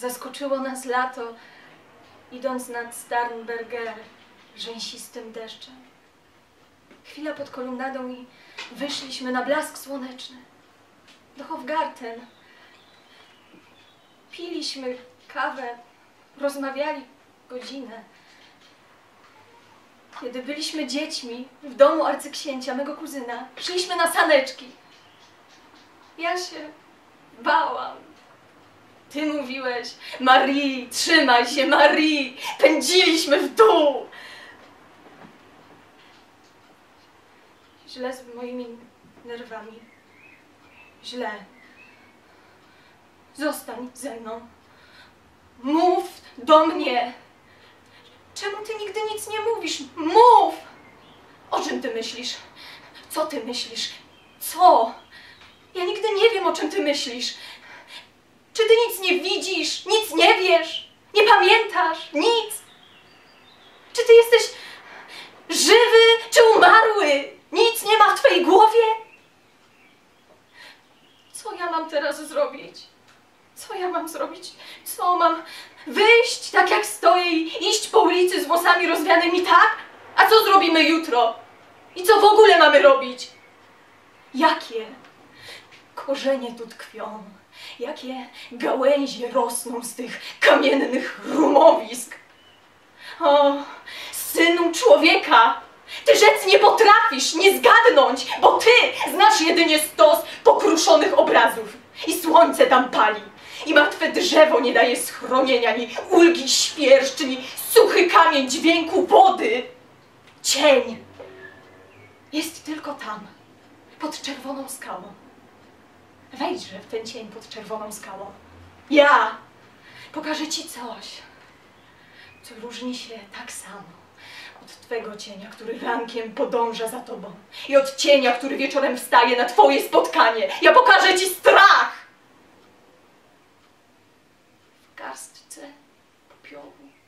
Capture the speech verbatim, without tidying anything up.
zaskoczyło nas lato, idąc nad Starnberger rzęsistym deszczem. Chwila pod kolumnadą i wyszliśmy na blask słoneczny. Do Hofgarten. Piliśmy kawę, rozmawiali godzinę. Kiedy byliśmy dziećmi w domu arcyksięcia, mego kuzyna, szliśmy na saneczki. Ja się bałam. Ty mówiłeś: Marie, trzymaj się, Marie! Pędziliśmy w dół! Źle z moimi nerwami. Źle. Zostań ze mną. Mów do mnie. Czemu ty nigdy nic nie mówisz? Mów! O czym ty myślisz? Co ty myślisz? Co? Ja nigdy nie wiem, o czym ty myślisz. Czy ty nic nie widzisz? Nic nie wiesz? Nie pamiętasz? Nic? Czy ty jesteś żywy, czy umarły? Nic nie ma w twojej głowie? Co ja mam teraz zrobić? Co ja mam zrobić? Co mam wyjść tak jak stoję i iść po ulicy z włosami rozwianymi, tak? A co zrobimy jutro? I co w ogóle mamy robić? Jakie korzenie tu tkwią? Jakie gałęzie rosną z tych kamiennych rumowisk? O, synu człowieka! Ty rzec nie potrafisz, nie zgadnąć, bo ty znasz jedynie stos pokruszonych obrazów. I słońce tam pali, i martwe drzewo nie daje schronienia, ni ulgi świerszcz, ni suchy kamień dźwięku wody. Cień jest tylko tam, pod czerwoną skałą. Wejdźże w ten cień pod czerwoną skałą. Ja pokażę ci coś, co różni się tak samo od twego cienia, który rankiem podąża za tobą, i od cienia, który wieczorem wstaje na twoje spotkanie. Ja pokażę ci strach w garstce popiołu.